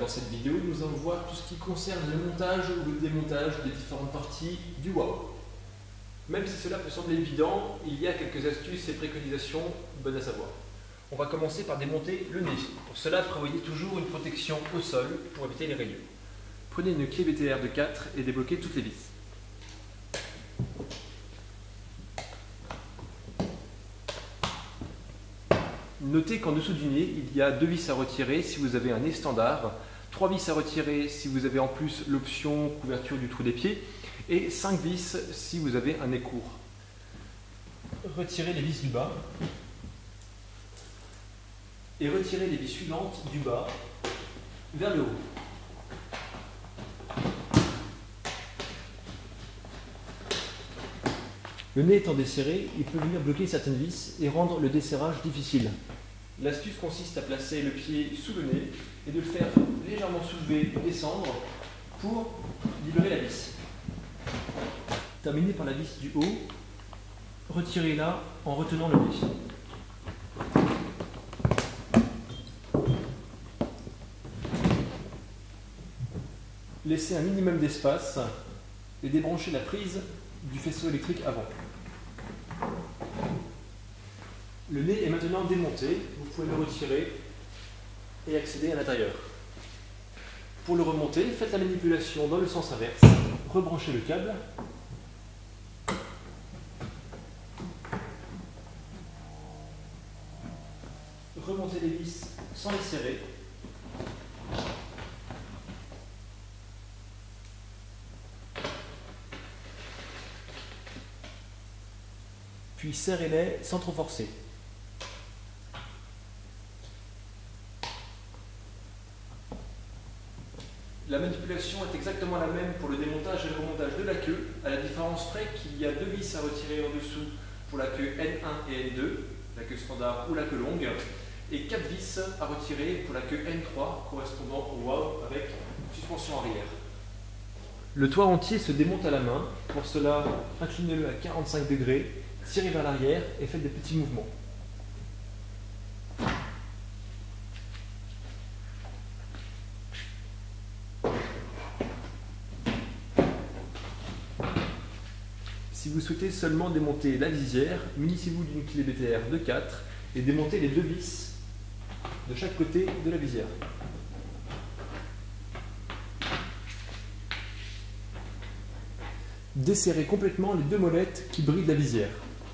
Dans cette vidéo, nous allons voir tout ce qui concerne le montage ou le démontage des différentes parties du WOW. Même si cela peut sembler évident, il y a quelques astuces et préconisations bonnes à savoir. On va commencer par démonter le nez. Pour cela, prévoyez toujours une protection au sol pour éviter les rayures. Prenez une clé BTR de 4 et débloquez toutes les vis. Notez qu'en dessous du nez, il y a 2 vis à retirer si vous avez un nez standard, 3 vis à retirer si vous avez en plus l'option couverture du trou des pieds, et 5 vis si vous avez un nez court. Retirez les vis du bas, et retirez les vis suivantes du bas vers le haut. Le nez étant desserré, il peut venir bloquer certaines vis et rendre le desserrage difficile. L'astuce consiste à placer le pied sous le nez et de le faire légèrement soulever et descendre pour libérer la vis. Terminez par la vis du haut, retirez-la en retenant le nez. Laissez un minimum d'espace et débranchez la prise du faisceau électrique avant. Le nez est maintenant démonté, vous pouvez le retirer et accéder à l'intérieur. Pour le remonter, faites la manipulation dans le sens inverse, rebranchez le câble, remontez les vis sans les serrer, puis serrez-les sans trop forcer. La manipulation est exactement la même pour le démontage et le remontage de la queue, à la différence près qu'il y a 2 vis à retirer en dessous pour la queue N1 et N2, la queue standard ou la queue longue, et 4 vis à retirer pour la queue N3 correspondant au WOW avec suspension arrière. Le toit entier se démonte à la main, pour cela inclinez-le à 45 degrés, tirez vers l'arrière et faites des petits mouvements. Si vous souhaitez seulement démonter la visière, munissez-vous d'une clé BTR de 4 et démontez les 2 vis de chaque côté de la visière. Desserrez complètement les 2 molettes qui brident la visière.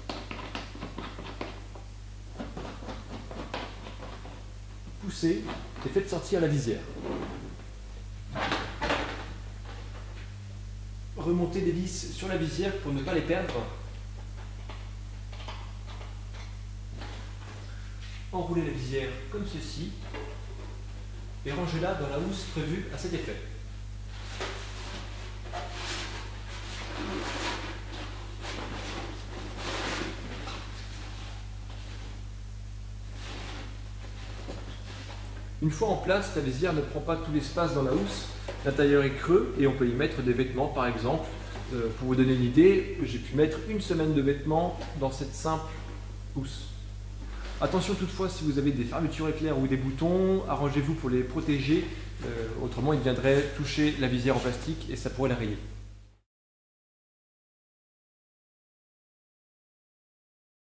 Poussez et faites sortir la visière. Remontez les vis sur la visière pour ne pas les perdre. Enroulez la visière comme ceci et rangez-la dans la housse prévue à cet effet. Une fois en place, la visière ne prend pas tout l'espace dans la housse. L'intérieur est creux et on peut y mettre des vêtements par exemple. Pour vous donner une idée, j'ai pu mettre 1 semaine de vêtements dans cette simple housse. Attention toutefois, si vous avez des fermetures éclairs ou des boutons, arrangez-vous pour les protéger, autrement ils viendraient toucher la visière en plastique et ça pourrait la rayer.